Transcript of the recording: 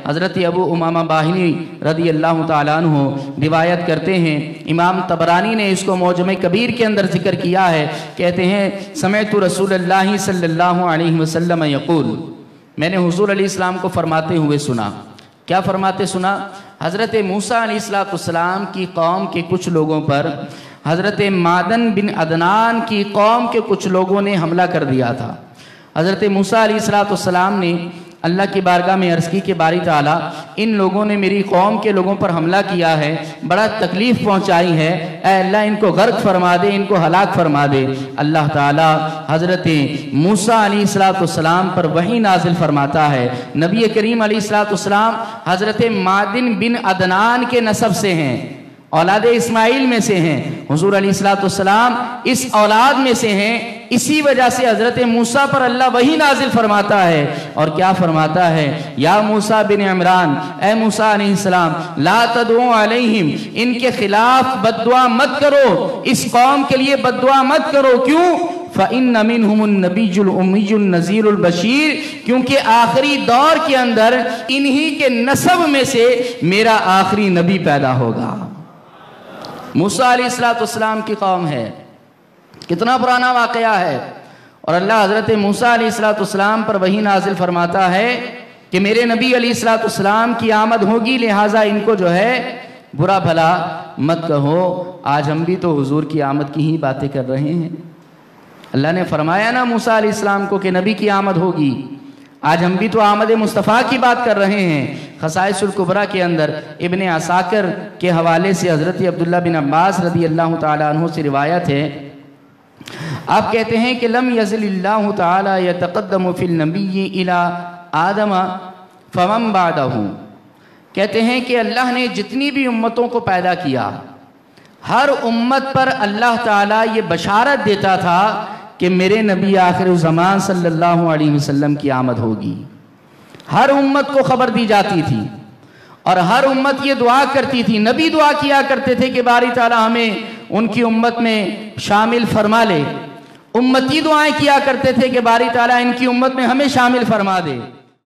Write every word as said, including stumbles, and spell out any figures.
حضرت ابو امامہ باہلی رضی اللہ تعالیٰ عنہ روایت کرتے ہیں، امام طبرانی نے اس کو معجم کبیر کے اندر ذکر کیا ہے، کہتے ہیں سمعت رسول اللہ صلی اللہ علیہ وسلم یقول، میں نے حضور علیہ السلام کو فرماتے ہوئے سنا۔ کیا فرماتے سنا؟ حضرت موسیٰ علیہ السلام کی قوم کے کچھ لوگوں پر حضرت مادن بن عدنان کی قوم کے کچھ لوگوں نے حملہ کر دیا تھا۔ حضرت موسیٰ علیہ السلام نے اللہ کی بارگاہ میں عرض کی کہ باری تعالیٰ ان لوگوں نے میری قوم کے لوگوں پر حملہ کیا ہے، بڑا تکلیف پہنچائی ہے، اے اللہ ان کو غرق فرما دے، ان کو ہلاک فرما دے۔ اللہ تعالیٰ حضرت موسیٰ علیہ السلام پر وحی نازل فرماتا ہے۔ نبی کریم علیہ السلام حضرت مادن بن عدنان کے نسب سے ہیں، اولاد اسماعیل میں سے ہیں، حضور علیہ السلام اس اولاد میں سے ہیں، اسی وجہ سے حضرت موسیٰ پر اللہ وحی نازل فرماتا ہے۔ اور کیا فرماتا ہے؟ یا موسیٰ بن عمران، اے موسیٰ علیہ السلام لا تدعو علیہم، ان کے خلاف بد دعا مت کرو، اس قوم کے لیے بد دعا مت کرو۔ کیوں؟ فَإِنَّ مِنْهُمُ النَّبِيُّ الْأُمِّيُّ النَّذِيرُ الْبَشِيرُ، کیونکہ آخری دور کے اندر انہی کے نسب میں سے میرا آخری نبی پیدا ہوگا۔ موسیٰ علیہ السلام کی قوم ہے، کتنا پرانا واقعہ ہے، اور اللہ حضرت موسیٰ علیہ السلام پر وحی نازل فرماتا ہے کہ میرے نبی علیہ السلام کی آمد ہوگی، لہٰذا ان کو جو ہے برا بھلا مت کہو۔ آج ہم بھی تو حضور کی آمد کی ہی باتیں کر رہے ہیں۔ اللہ نے فرمایا نا موسیٰ علیہ السلام کو کہ نبی کی آمد ہوگی، آج ہم بھی تو آمد مصطفیٰ کی بات کر رہے ہیں۔ خصائص الکبریٰ کے اندر ابن عساکر کے حوالے سے حضرت عبداللہ بن عباس رضی اللہ تعالیٰ عنہ سے روایت ہے، آپ کہتے ہیں کہ لم یزل اللہ تعالیٰ یتقدم فی النبی الی آدم فمن بعدہ، کہتے ہیں کہ اللہ نے جتنی بھی امتوں کو پیدا کیا، ہر امت پر اللہ تعالیٰ یہ بشارت دیتا تھا کہ میرے نبی آخر الزمان صلی اللہ علیہ وسلم کی آمد ہوگی۔ ہر امت کو خبر دی جاتی تھی، اور ہر امت یہ دعا کرتی تھی، نبی دعا کیا کرتے تھے کہ باری تعالیٰ ہمیں ان کی امت میں شامل فرما لے، امتی دعائیں کیا کرتے تھے کہ باری تعالیٰ ان کی امت میں ہمیں شامل فرما دے۔